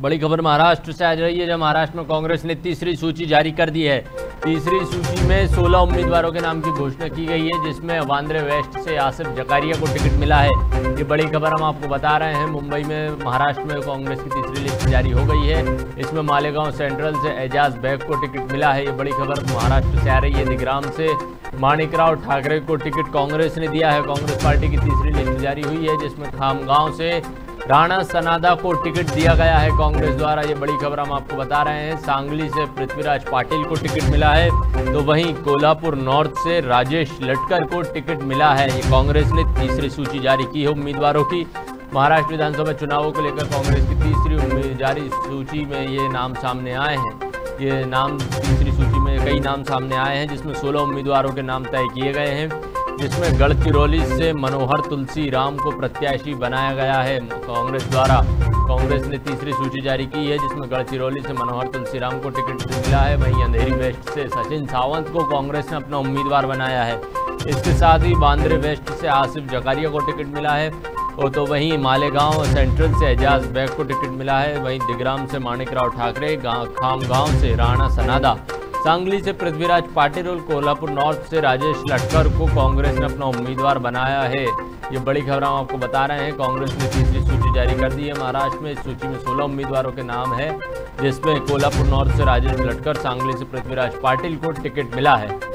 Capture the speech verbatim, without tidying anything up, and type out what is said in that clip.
बड़ी खबर महाराष्ट्र से आ रही है, जब महाराष्ट्र में कांग्रेस ने तीसरी सूची जारी कर दी है। तीसरी सूची में सोलह उम्मीदवारों के नाम की घोषणा की गई है, जिसमें वांद्रे वेस्ट से आसिफ जकारिया को टिकट मिला है। ये बड़ी खबर हम आपको बता रहे हैं। मुंबई में महाराष्ट्र में कांग्रेस की तीसरी लिस्ट जारी हो गई है। इसमें मालेगांव सेंट्रल से एजाज बेग को टिकट मिला है। ये बड़ी खबर महाराष्ट्र से आ रही है। निगराम से माणिकराव ठाकरे को टिकट कांग्रेस ने दिया है। कांग्रेस पार्टी की तीसरी लिस्ट जारी हुई है, जिसमें खामगांव से राणा सनादा को टिकट दिया गया है कांग्रेस द्वारा। ये बड़ी खबर हम आपको बता रहे हैं। सांगली से पृथ्वीराज पाटिल को टिकट मिला है, तो वहीं कोल्हापुर नॉर्थ से राजेश लटकर को टिकट मिला है। ये कांग्रेस ने तीसरी सूची जारी की है उम्मीदवारों की। महाराष्ट्र विधानसभा चुनावों को लेकर कांग्रेस की तीसरी जारी सूची में ये नाम सामने आए हैं। ये नाम तीसरी सूची में कई नाम सामने आए हैं, जिसमें सोलह उम्मीदवारों के नाम तय किए गए हैं, जिसमें गढ़चिरौली से मनोहर तुलसी राम को प्रत्याशी बनाया गया है कांग्रेस द्वारा। कांग्रेस ने तीसरी सूची जारी की है, जिसमें गढ़चिरौली से मनोहर तुलसी राम को टिकट मिला है। वहीं अंधेरी वेस्ट से सचिन सावंत को कांग्रेस ने अपना उम्मीदवार बनाया है। इसके साथ ही बांद्रे वेस्ट से आसिफ जकारिया को टिकट मिला है, और तो वहीं मालेगांव सेंट्रल से एजाज बेग को टिकट मिला है। वहीं दिग्राम से माणिकराव ठाकरे, खामगांव से राणा सनादा, सांगली से पृथ्वीराज पाटिल और कोल्हापुर नॉर्थ से राजेश लटकर को कांग्रेस ने अपना उम्मीदवार बनाया है। ये बड़ी खबर हम आपको बता रहे हैं। कांग्रेस ने तीसरी सूची जारी कर दी है महाराष्ट्र में। इस सूची में सोलह उम्मीदवारों के नाम है, जिसमें कोल्हापुर नॉर्थ से राजेश लटकर, सांगली से पृथ्वीराज पाटिल को टिकट मिला है।